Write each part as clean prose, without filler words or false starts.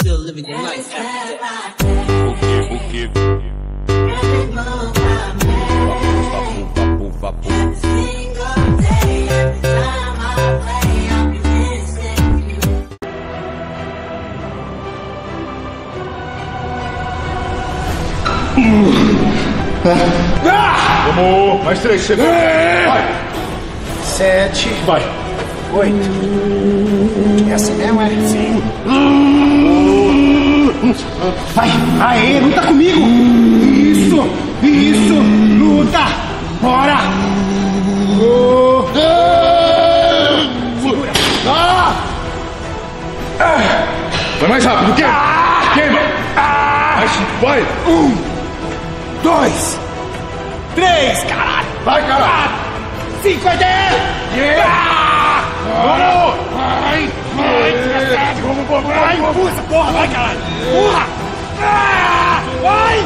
still living your life after that. Vamos, mais 3 segundos. Vai. 7. Vai. 8. É assim mesmo, é? Sim. Vai, aê, luta comigo. Isso, luta. Bora. Segura. Vai mais rápido, queima. Vai. 1, 2, 3, caralho. Vai, caralho. 5, 10. Vamos. Vai, empurra essa porra, vai, caralho. Empurra. Vai.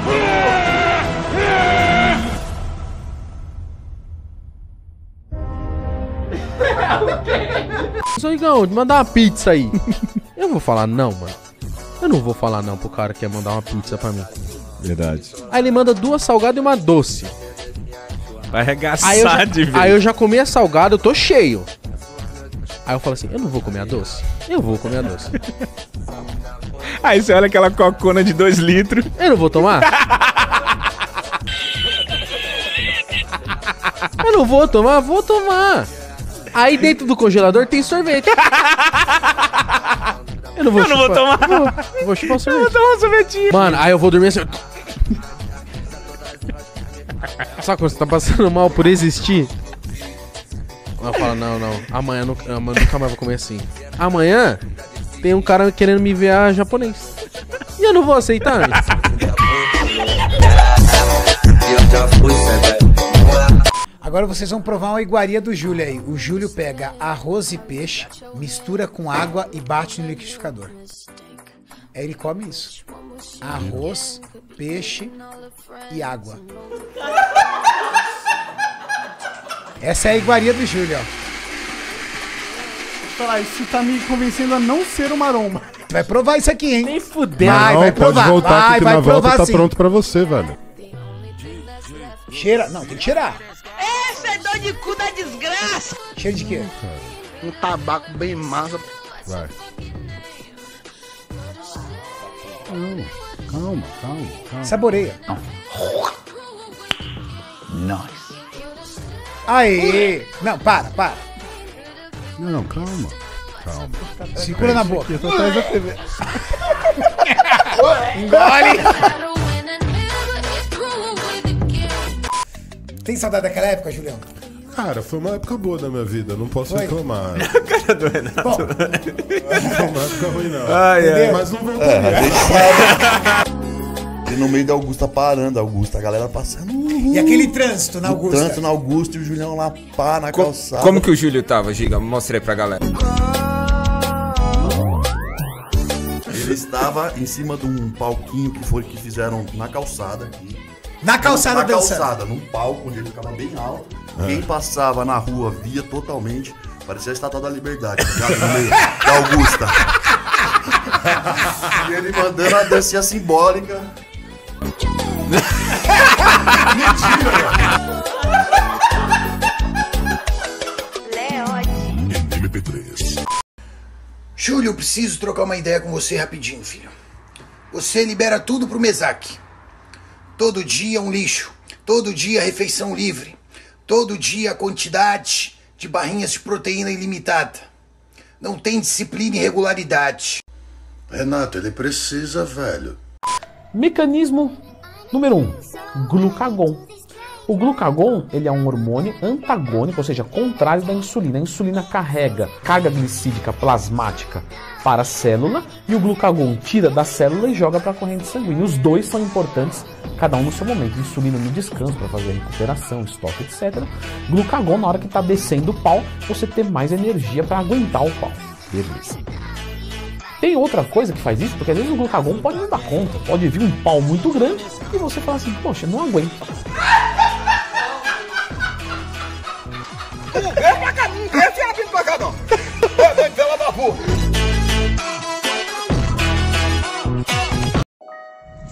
Só Igão, mandar uma pizza aí. Eu vou falar não, mano. Eu não vou falar não pro cara que quer mandar uma pizza pra mim. Verdade. Aí ele manda 2 salgadas e uma doce. Vai arregaçar de vez. Aí eu já comi a salgada, eu tô cheio. Aí eu falo assim, eu não vou comer a doce? Eu vou comer a doce. Aí você olha aquela cocona de 2 litros. Eu não vou tomar? Eu não vou tomar? Vou tomar. Aí dentro do congelador tem sorvete. Eu não vou tomar. Vou chupar um sorvete. Eu vou tomar um sorvetinho. Mano, aí eu vou dormir assim. Sabe quando você tá passando mal por existir? Eu falo, não. Amanhã nunca mais vou comer assim. Amanhã tem um cara querendo me enviar japonês. E eu não vou aceitar, né? Agora vocês vão provar uma iguaria do Júlio aí. O Júlio pega arroz e peixe, mistura com água e bate no liquidificador. Aí ele come isso. Arroz, peixe e água. Essa é a iguaria do Júlio, ó. Falar, isso tá me convencendo a não ser uma maromba. Vai provar isso aqui, hein? Nem fudendo. Vai provar. Pode voltar que na volta tá sim. pronto pra você, velho. Cheira. Não, tem que cheirar. Esse é dor de cu da desgraça. Cheiro de quê? Um tabaco bem massa. Vai. Calma. Saboreia. Nice. Aê! Não, para. Não, calma. Segura na boca. Eu tô atrás da TV. Engole! Tem saudade daquela época, Julião? Cara, foi uma época boa da minha vida, não posso reclamar. Cara do Renato. Bom, Não foi uma época ruim, não. entendeu? Mas não voltaria. E no meio da Augusta parando, a galera passando. E aquele trânsito na Augusta? Trânsito na Augusta e o Julião lá pá na calçada. Como que o Júlio tava, Giga? Mostra aí pra galera. Ele estava em cima de um palquinho que fizeram na calçada aqui. Na calçada dançando. Na calçada, num palco onde ele ficava bem alto. Quem passava na rua via totalmente. Parecia a Estátua da Liberdade, tá ligado? No meio da Augusta. E ele mandando a dancinha simbólica. Mentira, Leote. Júlio, eu preciso trocar uma ideia com você rapidinho, filho. Você libera tudo pro Mesaque. Todo dia um lixo. Todo dia refeição livre. Todo dia a quantidade de barrinhas de proteína ilimitada. Não tem disciplina e regularidade. Renato, ele precisa, velho. Mecanismo número 1, glucagon. O glucagon, ele é um hormônio antagônico, ou seja, contrário da insulina. A insulina carrega carga glicídica plasmática para a célula e o glucagon tira da célula e joga para a corrente sanguínea. Os dois são importantes, cada um no seu momento. Insulina no descanso para fazer a recuperação, estoque, etc. Glucagon, na hora que está descendo o pau, você ter mais energia para aguentar o pau. Beleza. Tem outra coisa que faz isso, porque às vezes o glucagon pode não dar conta, pode vir um pau muito grande e você fala assim, poxa, não aguento. Não quer pra cá, não quer se abrir pra cá, não. É doido, pela da porra.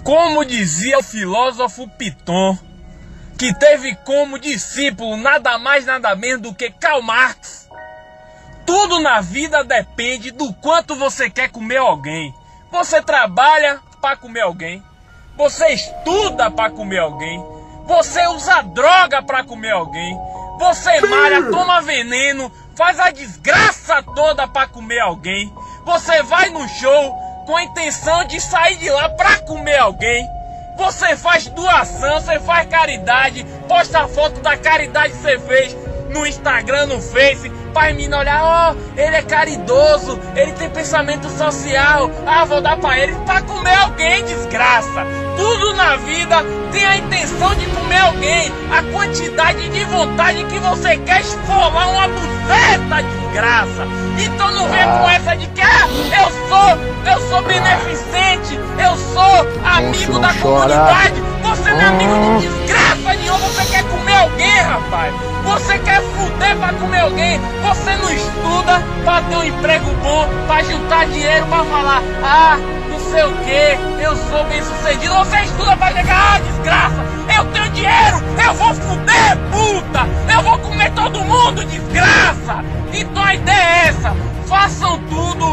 Como dizia o filósofo Piton, que teve como discípulo nada mais nada menos do que Karl Marx, tudo na vida depende do quanto você quer comer alguém. Você trabalha para comer alguém, você estuda para comer alguém, você usa droga para comer alguém, você malha, toma veneno, faz a desgraça toda para comer alguém, você vai no show com a intenção de sair de lá para comer alguém, você faz doação, você faz caridade, posta a foto da caridade que você fez no Instagram, no Face, para mim olhar, ó, ele é caridoso, ele tem pensamento social, vou dar para ele para comer alguém, desgraça. Tudo na vida tem a intenção de comer alguém, a quantidade de vontade que você quer esfolar uma buceta, desgraça. Então não vem com essa de que eu sou beneficente, eu sou amigo da comunidade. Você não é amigo de desgraça nenhuma, você quer comer alguém, rapaz. Você quer fuder pra comer alguém. Você não estuda pra ter um emprego bom, pra juntar dinheiro, pra falar, não sei o que, eu sou bem sucedido. Você estuda pra chegar, desgraça, eu tenho dinheiro, eu vou fuder, puta, eu vou comer todo mundo, desgraça. Então a ideia é essa, façam tudo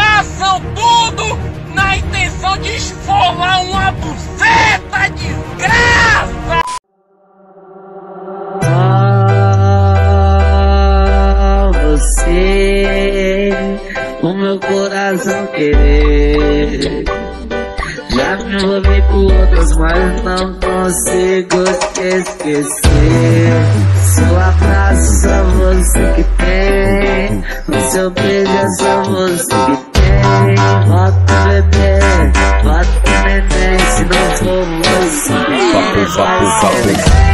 na intenção de esfolar uma buceta, desgraça. Você, o meu coração querer. Já me envolvi com outras, mas não consigo te esquecer. Seu abraço, só você que tem. O seu beijo é só você que tem. Bota bebê, bota neném. Se não for você, vai ser.